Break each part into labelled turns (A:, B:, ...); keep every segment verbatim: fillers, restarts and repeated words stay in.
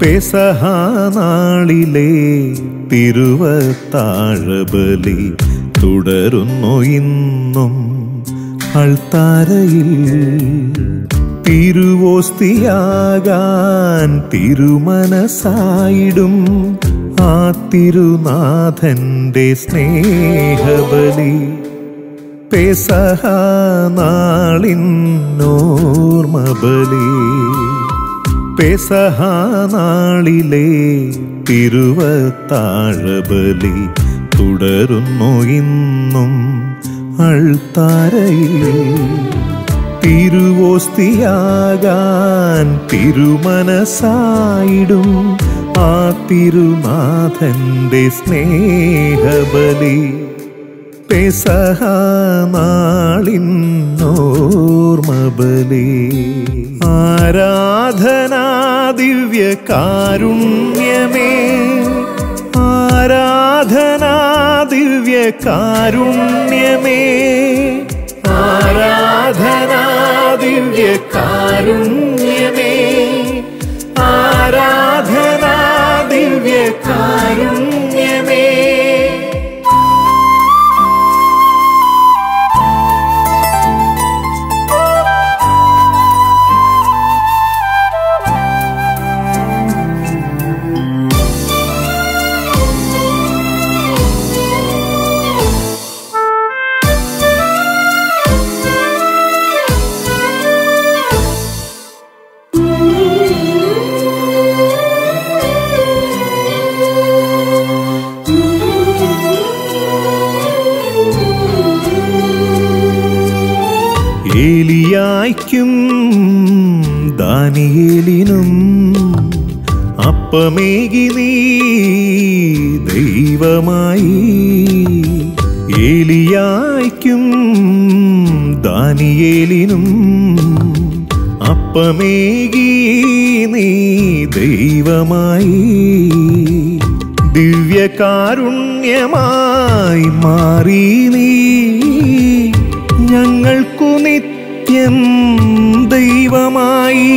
A: പെസഹ നാളിലെ തിരുവത്താഴബലി തുടരുന്നു ഇന്നും അൾത്താരയിൽ. തിരുവോസ്തിയാകാൻ തിരുമനസായിടും ആ തിരുനാഥന്റെ സ്നേഹബലി. പെസഹ നാളിന്നോർമ്മബലി. പെസഹ നാളിലെ തിരുവത്താഴബലി തുടരുന്നു ഇന്നും അൾത്താരയിൽ. തിരുവോസ്തിയാകാൻ തിരുമനസായിടും ആ തിരുനാഥന്റെ സ്നേഹബലി. പെസഹ നാളിന്നോർമ്മബലി. ആരാധനാ ദിവ്യകാരുണ്യമേ, ആരാധനാ ദിവ്യകാരുണ്യമേ, ആരാധനാ ദിവ്യകാരുണ്യമേ, ആരാധനാ ദിവ്യകാരുണ്യമേ. ഏലിയായ്ക്കും ദാനിയേലിനും അപ്പമേകി നീ ദൈവമായി. ഏലിയായ്ക്കും ദാനിയേലിനും അപ്പമേകി നീ ദൈവമായി. ദിവ്യകാരുണ്യമായി മാറി നീ ഞങ്ങൾക്കു നിത്യം ദൈവമായി.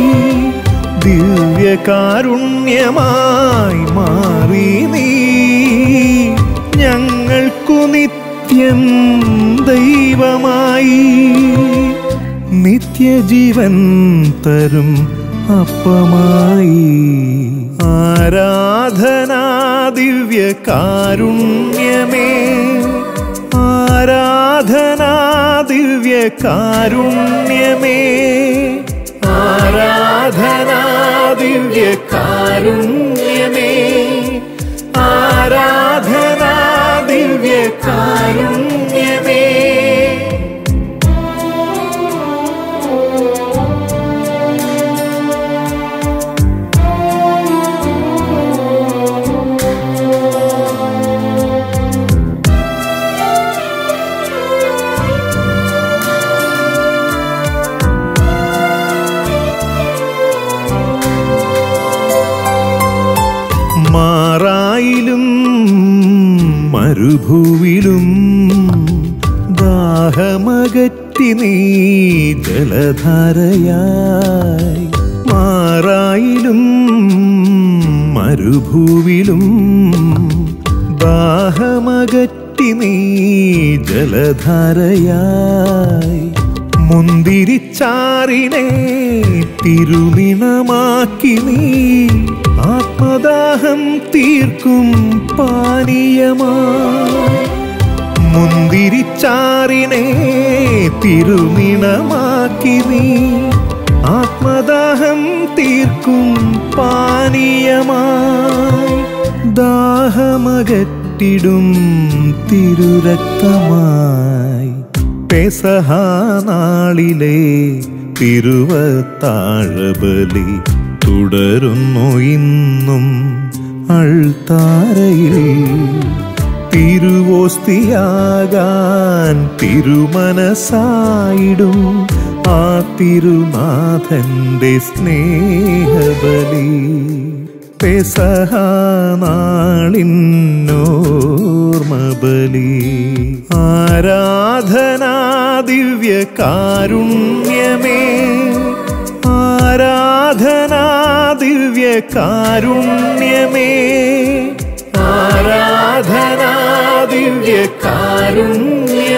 A: ദിവ്യകാരുണ്യമായി മാറി നീ ഞങ്ങൾക്കു നിത്യം ദൈവമായി. നിത്യജീവൻ തരും അപ്പമായി. ആരാധനാ ദിവ്യകാരുണ്യമേ, ആരാധനാ ദിവ്യകാരുണ്യമേ, ആരാധനാ ദിവ്യകാരുണ്യമേ, ആരാധനാ ദിവ്യകാരുണ്യമേ. മാറായിലും മരുഭൂവിലും ദാഹമകറ്റി നീ ജലധാരയായി. മാറായിലും മരുഭൂവിലും ദാഹമകറ്റി നീ ജലധാരയായി. മുന്തിരിച്ചാറിനെ തിരുനിണമാക്കി നീ ആത്മദാഹം തീർക്കും പാനീയമായി. മുന്തിരിച്ചാറിനെ തിരുനിണമാക്കി നീ ആത്മദാഹം തീർക്കും പാനീയമായി. ദാഹമകറ്റിടും തിരുരക്തമായി. പെസഹ നാളിലെ തിരുവത്താഴബലി തുടരുന്നു ഇന്നും അൾത്താരയിൽ. തിരുവോസ്തിയാകാൻ തിരുമനസായിടും ആ തിരുനാഥന്റെ സ്നേഹബലി. പെസഹ നാളിന്നോർമ്മബലി. ആരാധനാ ദിവ്യകാരുണ്യമേ, ആരാധനാ ദിവ്യ കാരുണ്യമേ ആരാധനാ ദിവ്യ കാരുണ്യമേ